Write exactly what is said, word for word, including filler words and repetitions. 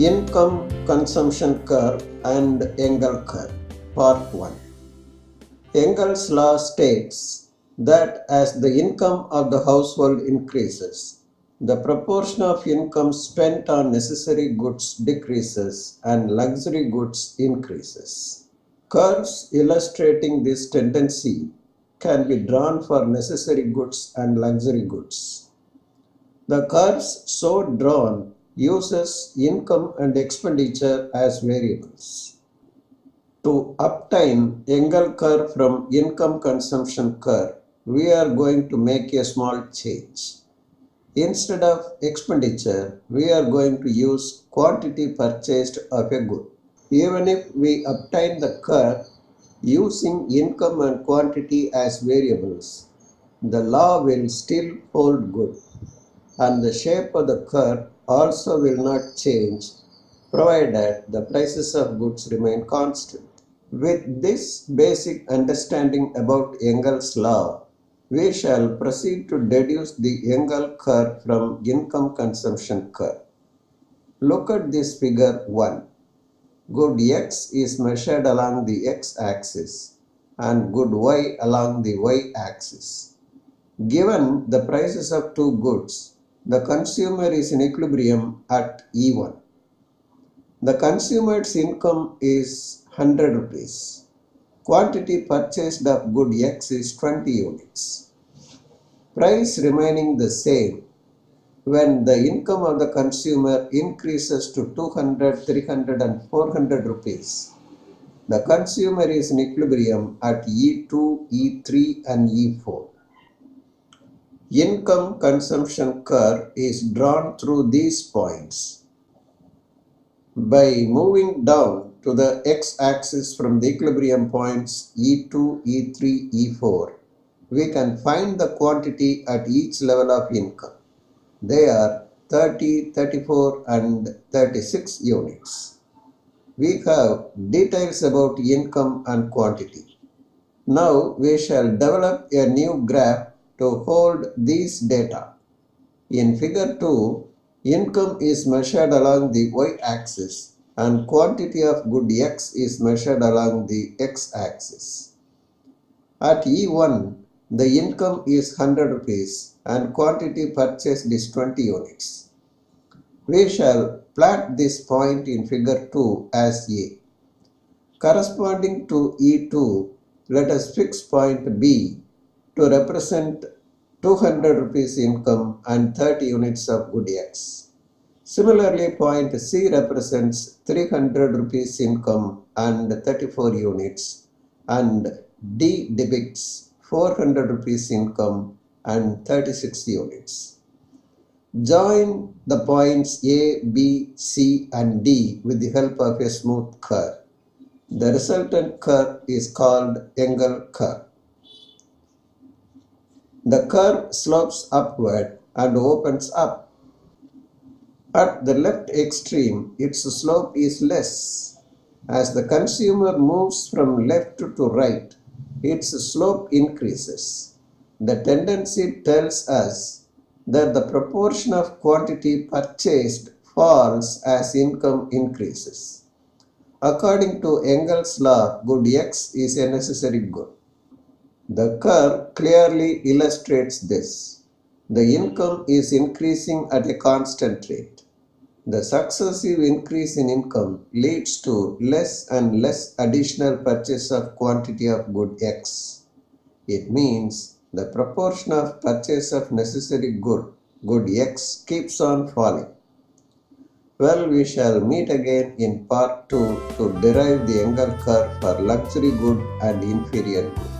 Income Consumption Curve and Engel Curve. Part one. Engel's law states that as the income of the household increases, the proportion of income spent on necessary goods decreases and luxury goods increases. Curves illustrating this tendency can be drawn for necessary goods and luxury goods. The curves so drawn uses income and expenditure as variables. To obtain Engel curve from income consumption curve, we are going to make a small change. Instead of expenditure, we are going to use quantity purchased of a good. Even if we obtain the curve using income and quantity as variables, the law will still hold good, and the shape of the curve also will not change provided the prices of goods remain constant. With this basic understanding about Engel's law, we shall proceed to deduce the Engel curve from income consumption curve. Look at this figure one. Good X is measured along the x-axis and good Y along the y-axis. Given the prices of two goods, the consumer is in equilibrium at E one. The consumer's income is one hundred rupees. Quantity purchased of good X is twenty units. Price remaining the same when the income of the consumer increases to two hundred, three hundred and four hundred rupees. The consumer is in equilibrium at E two, E three and E four. Income consumption curve is drawn through these points. By moving down to the x-axis from the equilibrium points E two, E three, E four, we can find the quantity at each level of income. They are thirty, thirty-four and thirty-six units. We have details about income and quantity. Now we shall develop a new graph to hold these data. In figure two, income is measured along the y-axis and quantity of good X is measured along the x-axis. At E one, the income is one hundred rupees and quantity purchased is twenty units. We shall plot this point in figure two as A. Corresponding to E two, let us fix point B to represent two hundred rupees income and thirty units of good X. Similarly, point C represents three hundred rupees income and thirty-four units, and D depicts four hundred rupees income and thirty-six units. Join the points A, B, C and D with the help of a smooth curve. The resultant curve is called Engel curve. The curve slopes upward and opens up. At the left extreme, its slope is less. As the consumer moves from left to right, its slope increases. The tendency tells us that the proportion of quantity purchased falls as income increases. According to Engel's law, good X is a necessary good. The curve clearly illustrates this. The income is increasing at a constant rate. The successive increase in income leads to less and less additional purchase of quantity of good X. It means the proportion of purchase of necessary good, good X, keeps on falling. Well, we shall meet again in part two to derive the Engel curve for luxury good and inferior good.